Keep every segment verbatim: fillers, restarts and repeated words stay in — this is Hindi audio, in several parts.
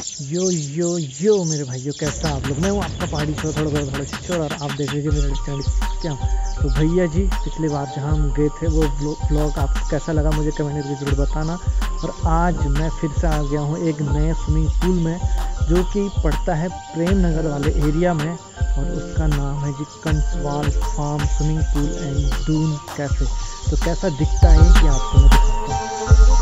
यो यो यो मेरे भाइयों, कैसा आप लोग। मैं हूँ आपका पहाड़ी शो थोड़ा बहुत थोड़ा शिक्षर, और आप देख लीजिए मेरे चैनल क्या। तो भैया जी, पिछली बार जहाँ हम गए थे वो ब्लॉग आपको कैसा लगा मुझे कमेंट करके जरूर बताना। और आज मैं फिर से आ गया हूँ एक नए स्विमिंग पूल में, जो कि पड़ता है प्रेम नगर वाले एरिया में, और उसका नाम है जी Kanswal Farm Swimming Pool and Doon Cafe. तो कैसा दिखता है ये आपको मैं दिखाता हूँ।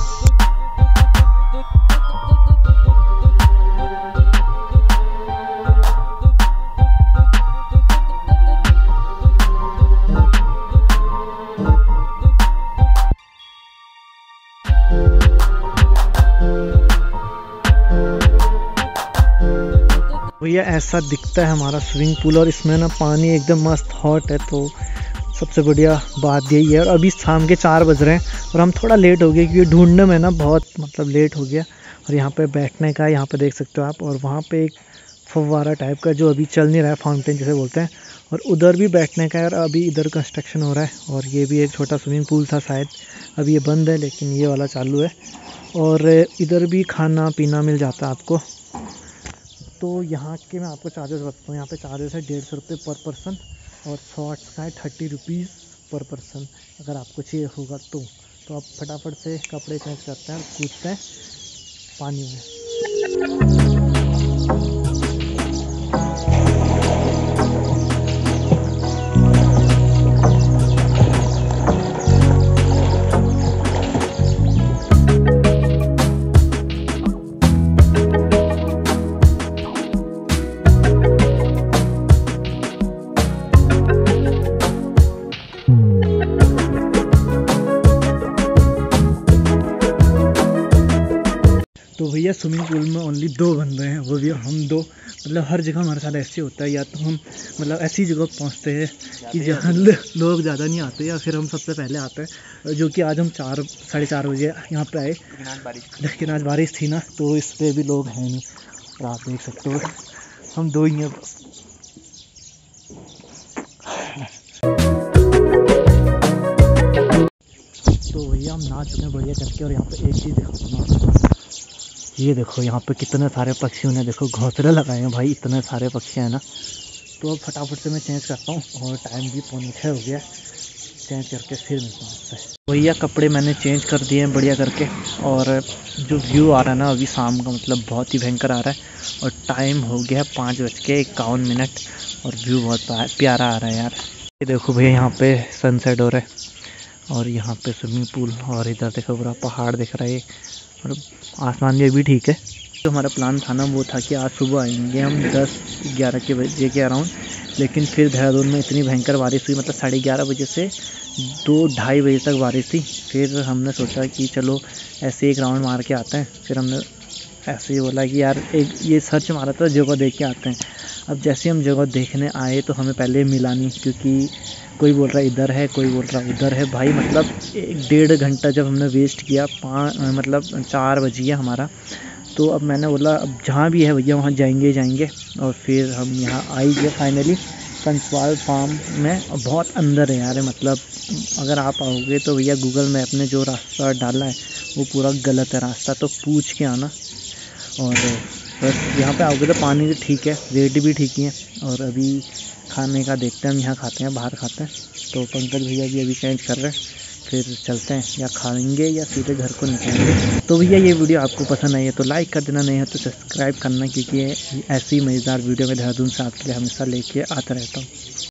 भैया ऐसा दिखता है हमारा स्विमिंग पूल, और इसमें ना पानी एकदम मस्त हॉट है। तो सबसे बढ़िया बात यही है। और अभी शाम के चार बज रहे हैं और हम थोड़ा लेट हो गए, क्योंकि ढूंढने में ना बहुत मतलब लेट हो गया। और यहाँ पे बैठने का, यहाँ पे देख सकते हो आप, और वहाँ पे एक फव्वारा टाइप का जो अभी चल नहीं रहा है, फाउंटेन जिसे बोलते हैं, और उधर भी बैठने का है। और अभी इधर कंस्ट्रक्शन हो रहा है, और ये भी एक छोटा स्विमिंग पूल था शायद, अभी ये बंद है, लेकिन ये वाला चालू है। और इधर भी खाना पीना मिल जाता है आपको। तो यहाँ के मैं आपको चार्जेस बताता हूँ। यहाँ पे चार्जेस है डेढ़ सौ रुपये पर पर्सन, और शॉर्ट्स का है थर्टी रुपीज़ पर पर्सन अगर आपको चाहिए होगा तो। तो आप फटाफट से कपड़े चेंज करते हैं और कूदते हैं पानी में। तो भैया स्विमिंग पूल में ओनली दो बंदे हैं, वो भी हम दो। मतलब हर जगह हमारे साथ ऐसे होता है, या तो हम मतलब ऐसी जगह पहुंचते हैं कि जहाँ लोग ज़्यादा नहीं आते, या फिर हम सबसे पहले आते हैं। जो कि आज हम चार साढ़े चार बजे यहाँ पे आए, लेकिन आज बारिश थी ना, तो इस पर भी लोग हैं नहीं। और आप देख सकते हो हम दो ही हैं बस। तो भैया हम नाच चुके हैं बढ़िया करके, और यहाँ पे एक चीज़ दिखाता हूँ। ये देखो यहाँ पे कितने सारे पक्षियों ने देखो घोंसले लगाए हैं भाई, इतने सारे पक्षी हैं ना। तो अब फटाफट से मैं चेंज करता हूँ, और टाइम भी पौने छः हो गया। चेंज करके फिर मिलता हूँ आपसे। भैया कपड़े मैंने चेंज कर दिए हैं बढ़िया करके, और जो व्यू आ रहा है ना अभी शाम का, मतलब बहुत ही भयंकर आ रहा है। और टाइम हो गया पाँच बज के इक्यावन मिनट, और व्यू बहुत प्यारा आ रहा है यार। ये देखो भैया यहाँ पे सनसेट हो रहा है, और यहाँ पे स्विमिंग पूल, और इधर देखो पूरा पहाड़ दिख रहा है, और आसमान भी अभी ठीक है। जो हमारा प्लान था ना वो था कि आज सुबह आएंगे हम दस ग्यारह के बजे के अराउंड, लेकिन फिर देहरादून में इतनी भयंकर बारिश हुई, मतलब साढ़े ग्यारह बजे से दो ढाई बजे तक बारिश थी। फिर हमने सोचा कि चलो ऐसे एक राउंड मार के आते हैं। फिर हमने ऐसे ही बोला कि यार एक ये सर्च मारा था, जगह देख के आते हैं। अब जैसे हम जगह देखने आए तो हमें पहले मिला नहीं, क्योंकि कोई बोल रहा है इधर है, कोई बोल रहा है उधर है। भाई मतलब एक डेढ़ घंटा जब हमने वेस्ट किया, पाँच मतलब चार बज गया हमारा। तो अब मैंने बोला अब जहाँ भी है भैया वहाँ जाएंगे जाएंगे और फिर हम यहाँ आ ही गए फाइनली कंसवाल फार्म में। बहुत अंदर है यार, मतलब अगर आप आओगे तो भैया गूगल मैप ने जो रास्ता डाला है वो पूरा गलत है रास्ता, तो पूछ के आना। और बस यहाँ पे आओगे तो पानी भी ठीक है, रेट भी ठीक ही है। और अभी खाने का देखते हैं, हम यहाँ खाते हैं बाहर खाते हैं। तो पंकज भैया भी अभी चेंज कर रहे हैं, फिर चलते हैं, या खाएंगे या सीधे घर को निकलेंगे। तो भैया ये वीडियो आपको पसंद आई है तो लाइक कर देना, नहीं है तो सब्सक्राइब करना, क्योंकि ऐसी मज़ेदार वीडियो में देहरादून से आपके लिए हमेशा लेके आता रहता हूँ।